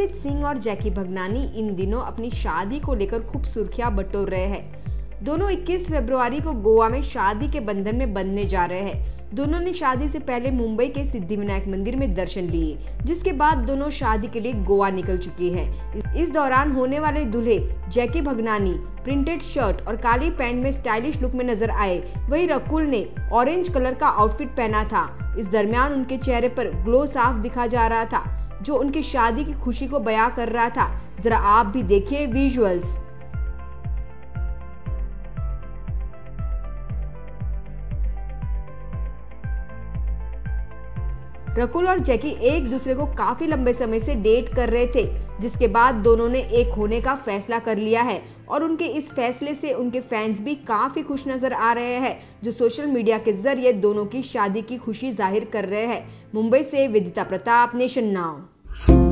रकुलप्रीत सिंह और जैकी भगनानी इन दिनों अपनी शादी को लेकर खूब सुर्खियां बटोर रहे हैं। दोनों 21 फरवरी को गोवा में शादी के बंधन में बंधने जा रहे हैं। दोनों ने शादी से पहले मुंबई के सिद्धिविनायक मंदिर में दर्शन लिए, जिसके बाद दोनों शादी के लिए गोवा निकल चुकी हैं। इस दौरान होने वाले दूल्हे जैकी भगनानी प्रिंटेड शर्ट और काली पैंट में स्टाइलिश लुक में नजर आए। वहीं रकुल ने ऑरेंज कलर का आउटफिट पहना था। इस दरमियान उनके चेहरे पर ग्लो साफ दिखा जा रहा था, जो उनकी शादी की खुशी को बयां कर रहा था। जरा आप भी देखिए विजुअल्स। रकुल और जैकी एक दूसरे को काफी लंबे समय से डेट कर रहे थे, जिसके बाद दोनों ने एक होने का फैसला कर लिया है और उनके इस फैसले से उनके फैंस भी काफी खुश नजर आ रहे हैं, जो सोशल मीडिया के जरिए दोनों की शादी की खुशी जाहिर कर रहे हैं। मुंबई से वेदिता प्रताप, नेशन नाउ।